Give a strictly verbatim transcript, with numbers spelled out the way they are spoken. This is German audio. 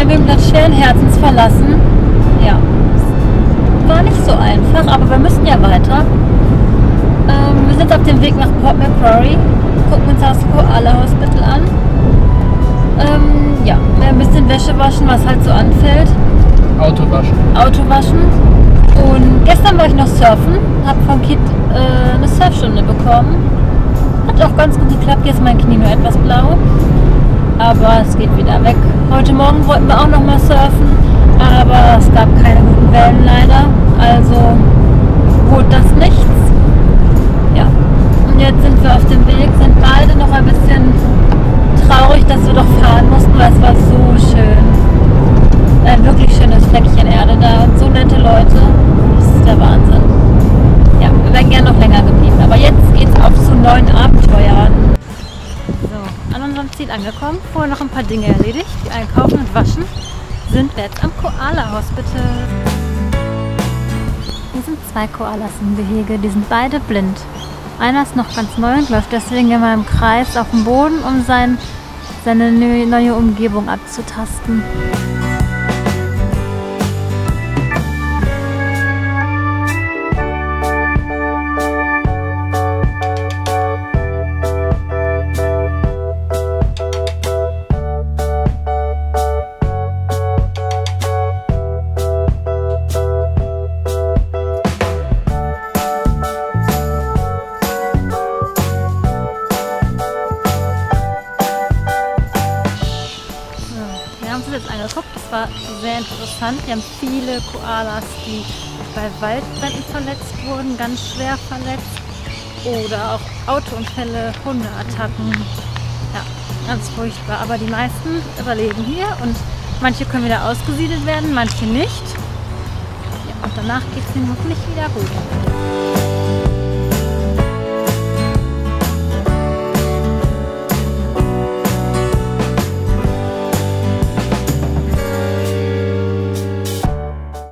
Campingplatz schweren Herzens verlassen. Ja, war nicht so einfach, aber wir müssen ja weiter. Ähm, wir sind auf dem Weg nach Port Macquarie, gucken uns das Koala Hospital an. Ähm, ja, ein bisschen Wäsche waschen, was halt so anfällt. Auto waschen. Auto waschen. Und gestern war ich noch surfen, habe vom Kid äh, eine Surfstunde bekommen. Hat auch ganz gut geklappt, jetzt ist mein Knie nur etwas blau. Aber es geht wieder weg. Heute Morgen wollten wir auch noch mal surfen, aber es gab keine guten Wellen leider. Also wurde das nichts. Ja. Und jetzt sind wir auf dem Weg, sind beide noch ein bisschen traurig, dass wir doch fahren mussten, weil es war so schön. Ein wirklich schönes Fleckchen Erde da und so nette Leute. Das ist der Wahnsinn. Ja, wir wären gerne noch länger geblieben. Aber jetzt geht's auf zu neuen Abenteuern. So, an unserem Ziel angekommen. Vorher noch ein paar Dinge erledigt. Die einkaufen und waschen. Sind wir jetzt am Koala Hospital. Hier sind zwei Koalas im Gehege. Die sind beide blind. Einer ist noch ganz neu und läuft deswegen immer im Kreis auf dem Boden, um sein, seine neue Umgebung abzutasten. Jetzt angeguckt, das war sehr interessant. Wir haben viele Koalas, die bei Waldbränden verletzt wurden, ganz schwer verletzt, oder auch Autounfälle, Hundeattacken. Ja, ganz furchtbar. Aber die meisten überleben hier und manche können wieder ausgesiedelt werden, manche nicht. Ja, und danach geht es ihnen hoffentlich wieder gut.